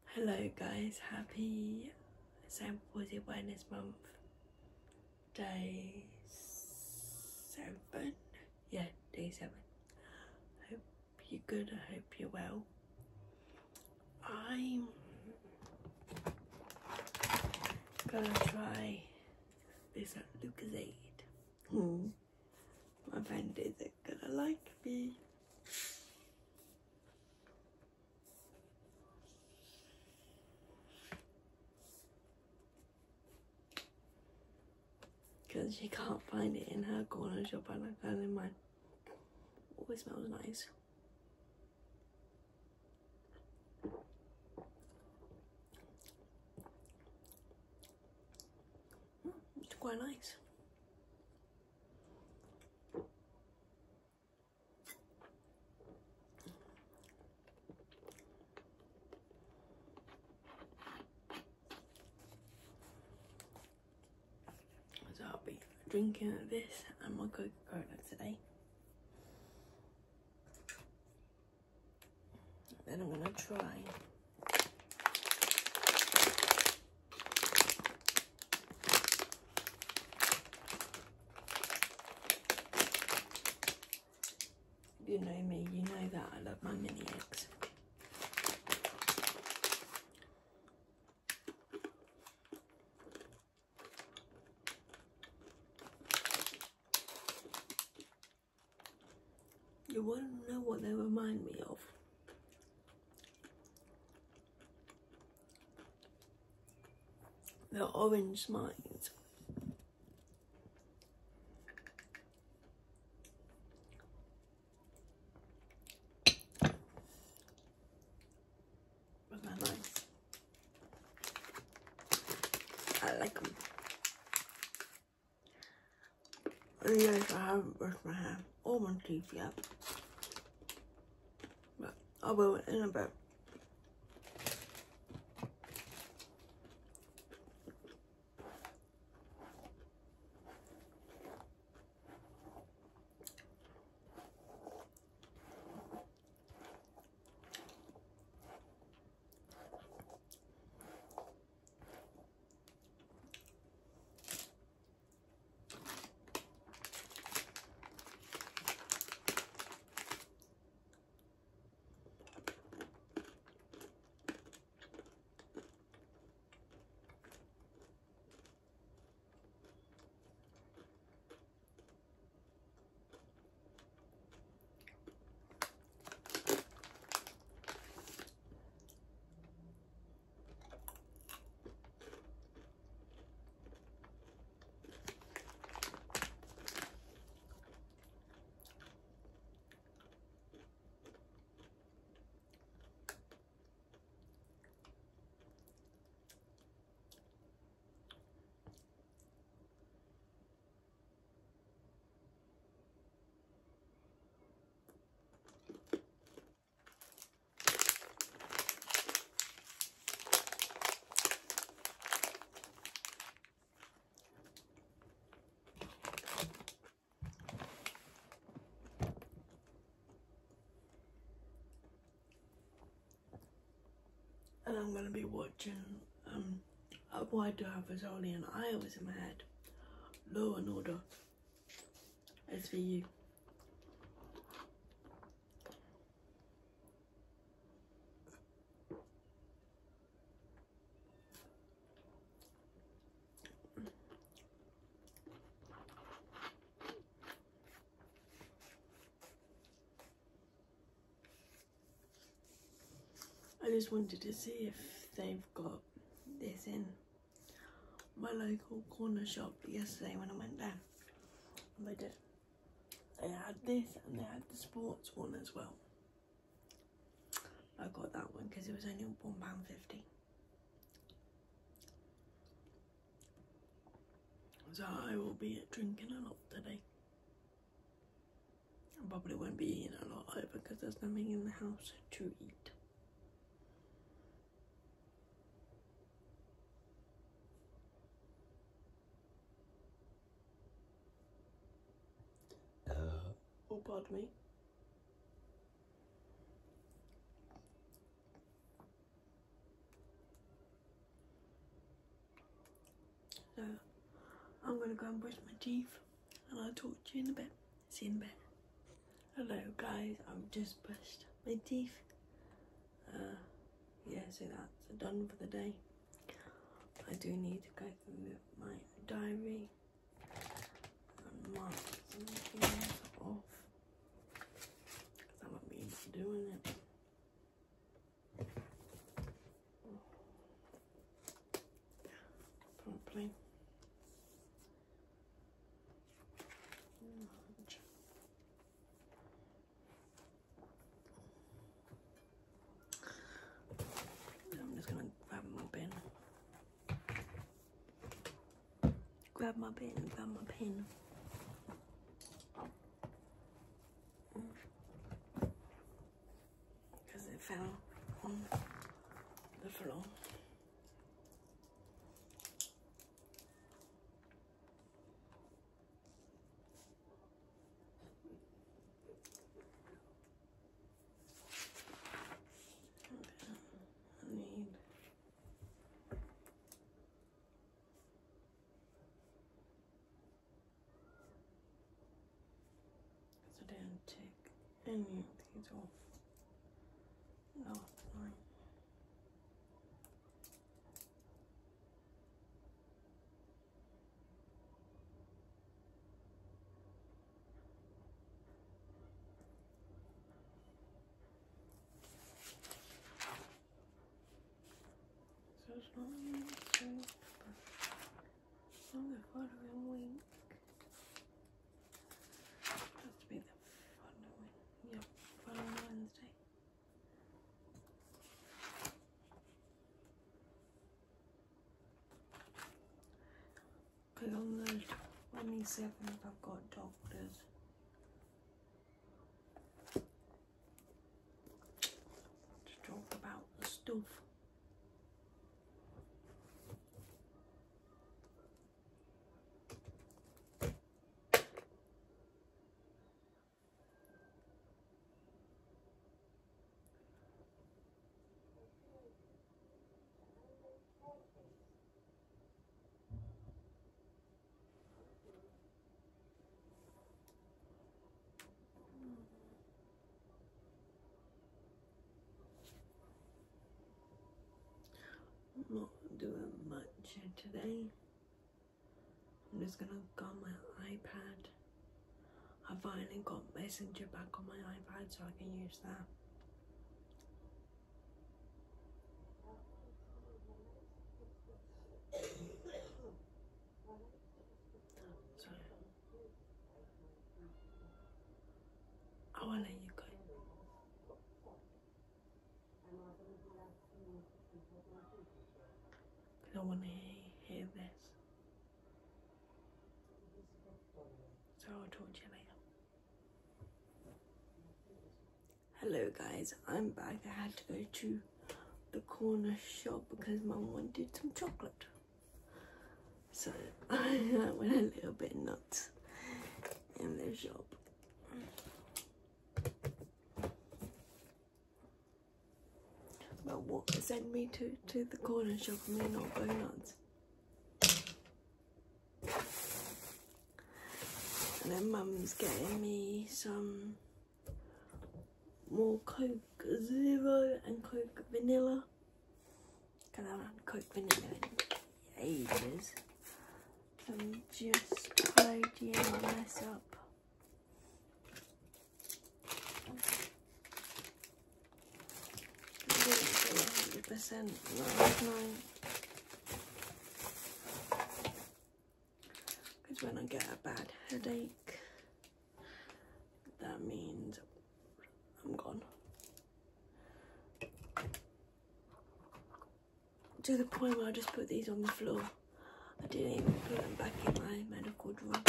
Hello guys, happy Cerebral Palsy Awareness Month, day 7, yeah, day 7. Hope you're good, I hope you're well. I'm gonna try this at Lucozade. My friend isn't gonna like me. Because she can't find it in her corner shop and I found it in mine. Always smells nice. It's quite nice. So I'll be drinking this and my Coca-Cola today. Then I'm gonna try you know me, you know that I love my mini eggs. You want to know what they remind me of? The orange mines. But they're nice. I like them. And yes, I haven't brushed my hair or my teeth yet. But I will in a bit. And I'm going to be watching Why Do I Have Rizzoli and Iowa's in my head. Law and Order. SVU. I just wanted to see if they've got this in my local corner shop yesterday when I went there. And they did. They had this and they had the sports one as well. I got that one because it was only £1.50. So I will be drinking a lot today. I probably won't be eating a lot either because there's nothing in the house to eat. Oh, pardon me. go and brush my teeth, and I'll talk to you in a bit. See you in a bit. Hello guys, I've just brushed my teeth. Yeah, so that's done for the day. I do need to go through my diary and mark some things off because I haven't been doing it. Probably. I'm just gonna grab my pen. Grab my pen. Because it fell on the floor. I didn't take any of these off last night. So it's not really safe, but on the following week. Has to be the following Wednesday. Because on the 27th I've got doctors. To talk about the stuff. I'm not doing much today. I'm just gonna go on my iPad. I finally got Messenger back on my iPad so I can use that. So I wanna let you go. Because I wanna hear this. So I'll talk to you later. Hello guys, I'm back. I had to go to the corner shop because Mum wanted some chocolate. So I went a little bit nuts in the shop. But what sent me to the corner shop may not go nuts. And then Mum's getting me some more Coke Zero and Coke Vanilla. Because I haven't had Coke Vanilla in ages. So I'm just tidying my mess up. I didn't feel 100% last night. Because when I get a bad headache, that means I'm gone. To the point where I just put these on the floor. I didn't even put them back in my medical drawer.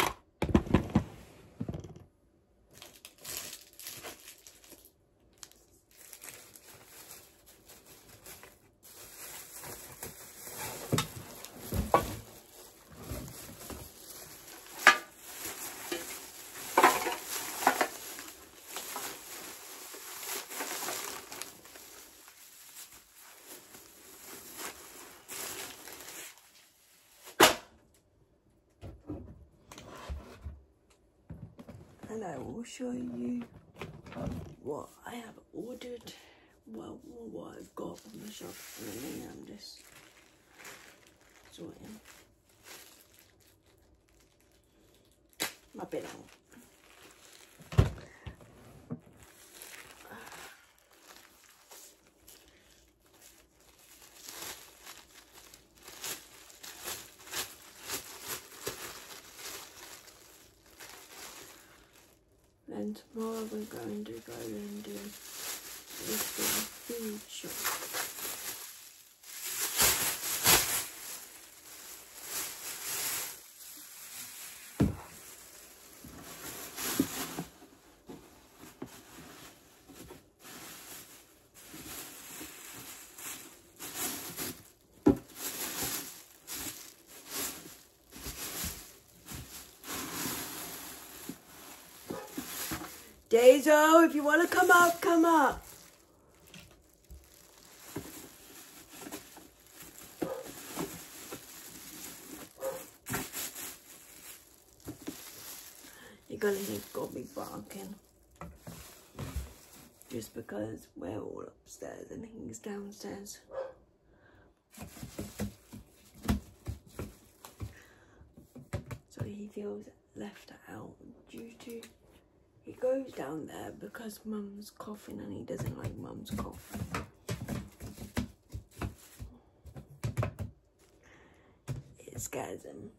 and I will show you what I have ordered, well, what I've got from the shop, and then I'm just sorting my bed out. And tomorrow we're going to go and do this food shop. Dazo, if you want to come up, come up. You're gonna think got me barking. Just because we're all upstairs and he's downstairs. So he feels left out due to he goes down there because Mum's coughing and he doesn't like Mum's cough. It scares him.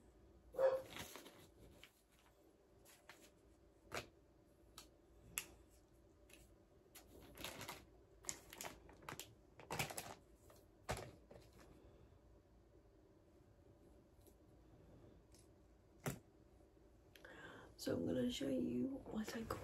So I'm going to show you what I got.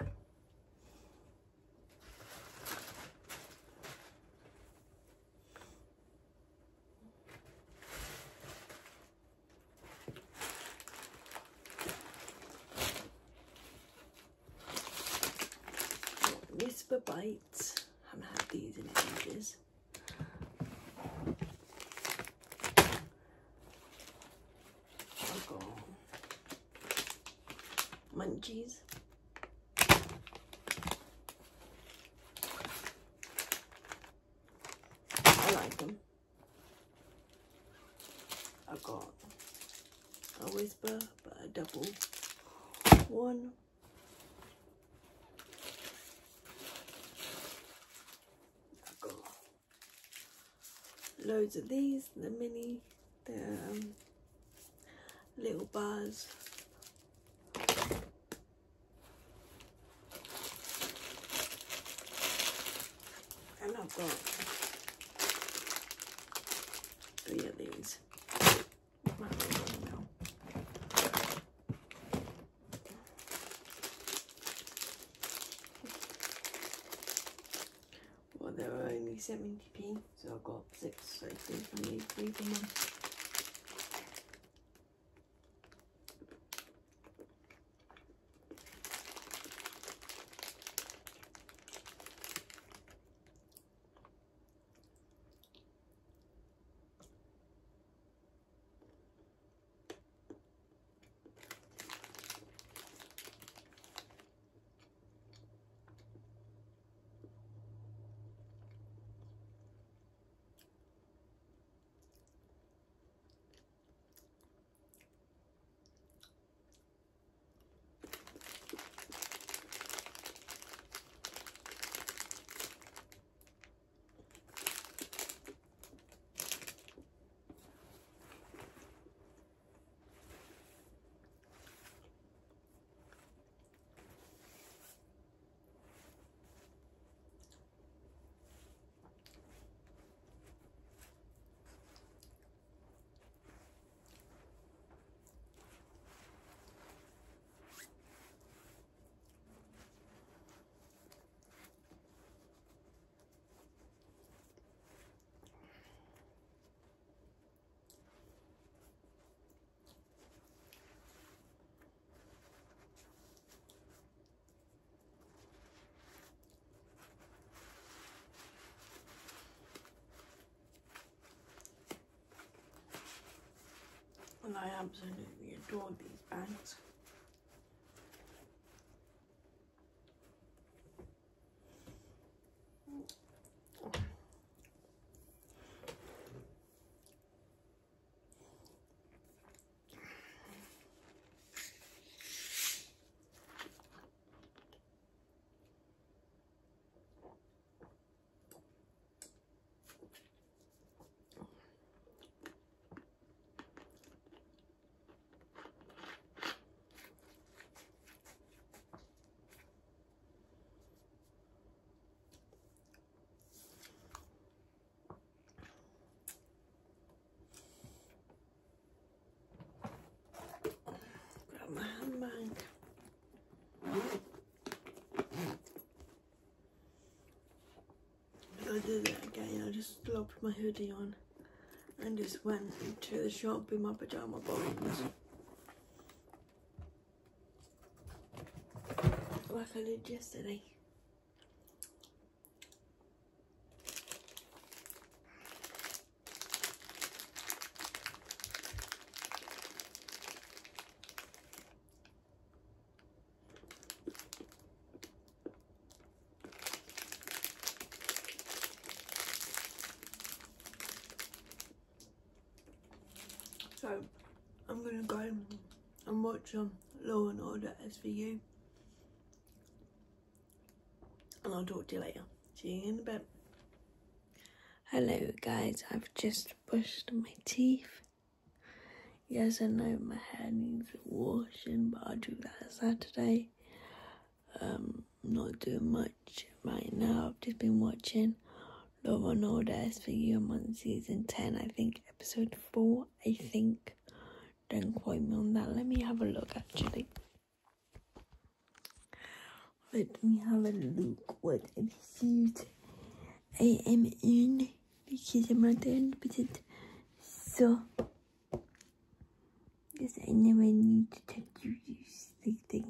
Whisper Bites. I haven't had these in ages. I've got Munchies. I like them. I've got a Whisper, but a double one. I've got loads of these, the mini, the little bars. And I've got 3 of these. Well, they were only 70p, so I've got 6, so 3 for me, 3 for Mum. And I absolutely adore these bags. put my hoodie on and just went to the shop in my pyjama bottoms. Like I did yesterday. So I'm gonna go and watch Law and Order SVU, and I'll talk to you later. See you in a bit. Hello guys, I've just brushed my teeth. Yes, I know my hair needs washing, but I'll do that Saturday. Not doing much right now. I've just been watching Law and Order SVU. I'm on season 10, I think episode 4, I think. Don't quote me on that. Let me have a look actually. Let me have a look what episode I am in, because I'm not 100%. So, yes, I know I need to touch you this thing.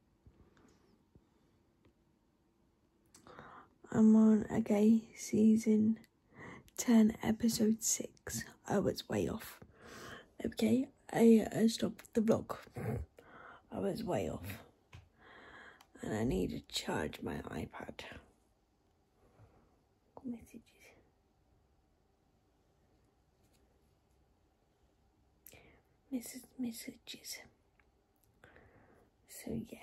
I'm on, okay, season 10, episode 6. I was way off. Okay, I stopped the vlog. I was way off. And I need to charge my iPad. Messages. So yeah.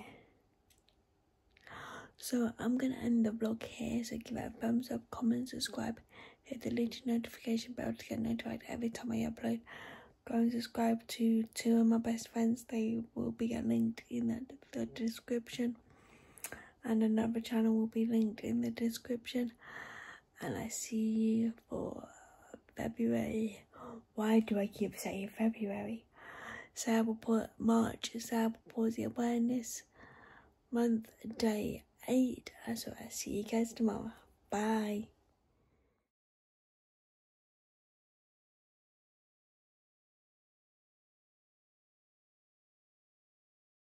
So I'm gonna end the vlog here. So give it a thumbs up, comment, subscribe, hit the little notification bell to get notified every time I upload. Go and subscribe to 2 of my best friends. They will be linked in the description. And another channel will be linked in the description. And I see you for February. Why do I keep saying February? Cerebral March, Cerebral Palsy Awareness Month, Day 8. So I see you guys tomorrow. Bye.